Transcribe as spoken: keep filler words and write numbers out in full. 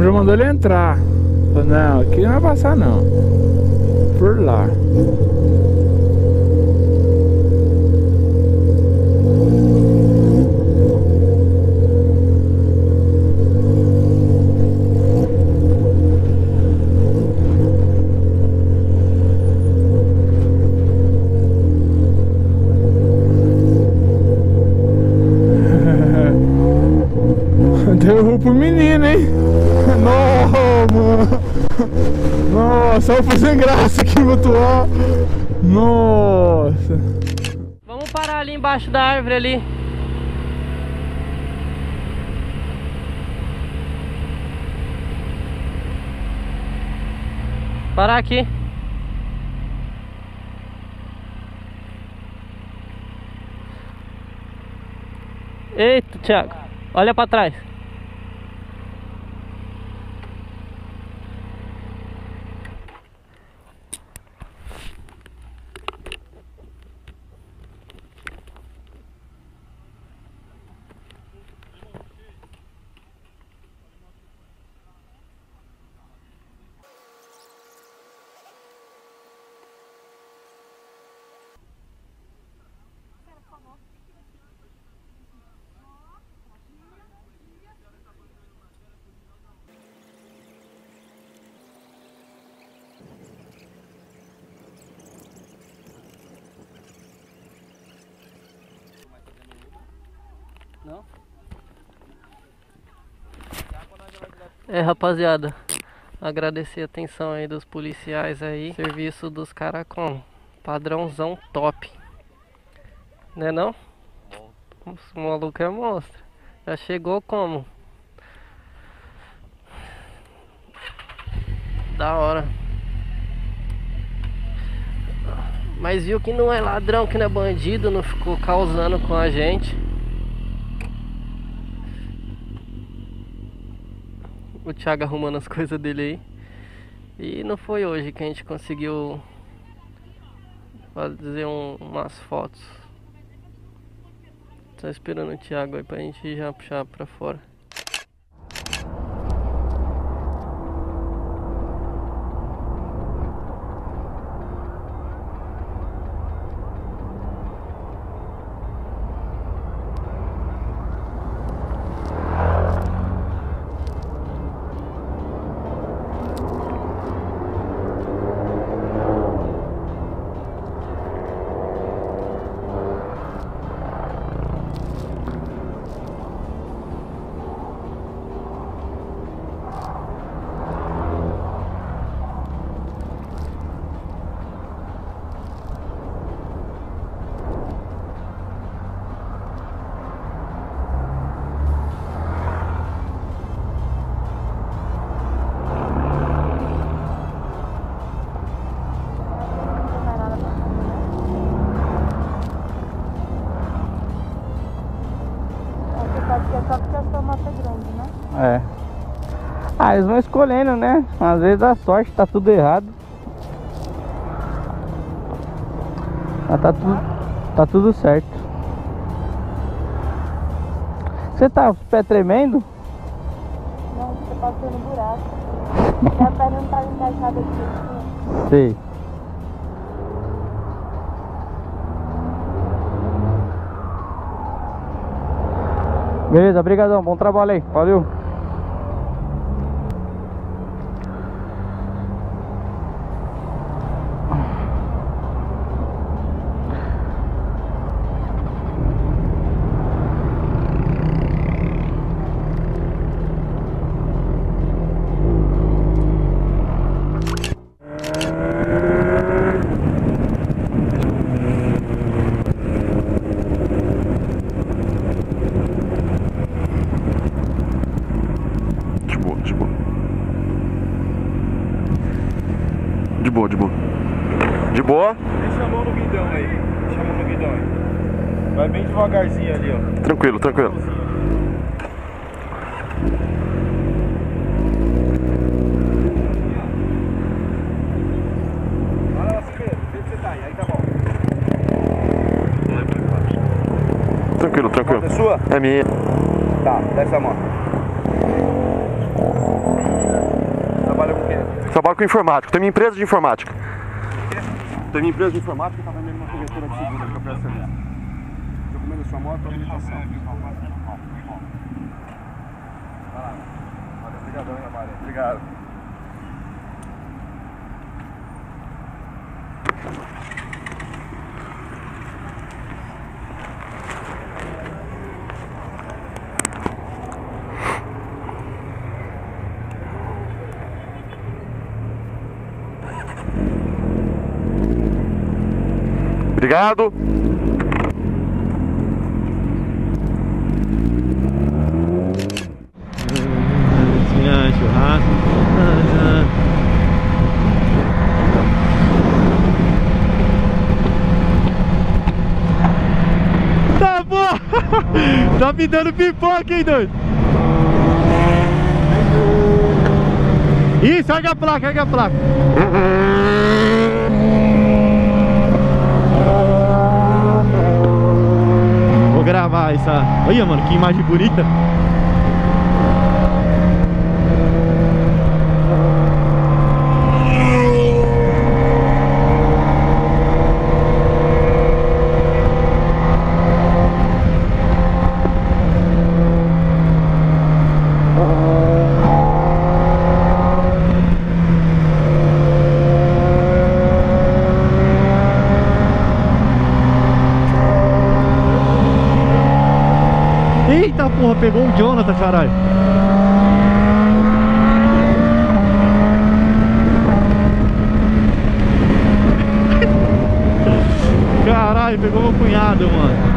já mandou ele entrar. Falei, não, aqui não vai passar não. Por lá. Deu ruim pro menino, hein? Não, mano. Nossa, eu fui sem graça aqui no atual. Nossa. Vamos parar ali embaixo da árvore ali. Parar aqui. Eita, Thiago. Olha pra trás. Não? É, rapaziada, agradecer a atenção aí dos policiais aí. Serviço dos caras com padrãozão top. Né não? O maluco é monstro. Já chegou como? Da hora. Mas viu que não é ladrão, que não é bandido, não ficou causando com a gente. O Thiago arrumando as coisas dele aí. E não foi hoje que a gente conseguiu fazer um, umas fotos. Tô esperando o Thiago aí pra gente já puxar pra fora. Só porque a sua moto é grande, né? É. Ah, eles vão escolhendo, né? Às vezes a sorte tá tudo errado. Mas tá tudo, tá tudo certo. Você tá com os pés tremendo? Não, você passou no buraco. Minha perna não tá encaixada aqui. Assim. Sei. Beleza, brigadão, bom trabalho aí, valeu. De boa, de boa. De boa? Deixa a mão no guidão aí. Deixa a mão no guidão aí. Vai bem devagarzinho ali, ó. Tranquilo, tranquilo. Olha lá, Pedro. Vê que você tá aí. Aí tá bom. Tranquilo, tranquilo. É sua? É minha. Tá, desce a mão. com informática. Tem minha empresa de informática. Tem minha empresa de informática que tá vendendo uma corretora de seguro que eu presto serviço. Documento da sua moto, habilitação. Obrigadão, hein, Maria. Obrigado. Obrigado. Churrasco. Tá bom! Tá me dando pipoca, hein, doido? Ih, segue a placa, segue a placa. Vou gravar essa. Olha, mano, que imagem bonita. Eita porra, pegou o Jonathan, caralho. Caralho, pegou meu cunhado, mano.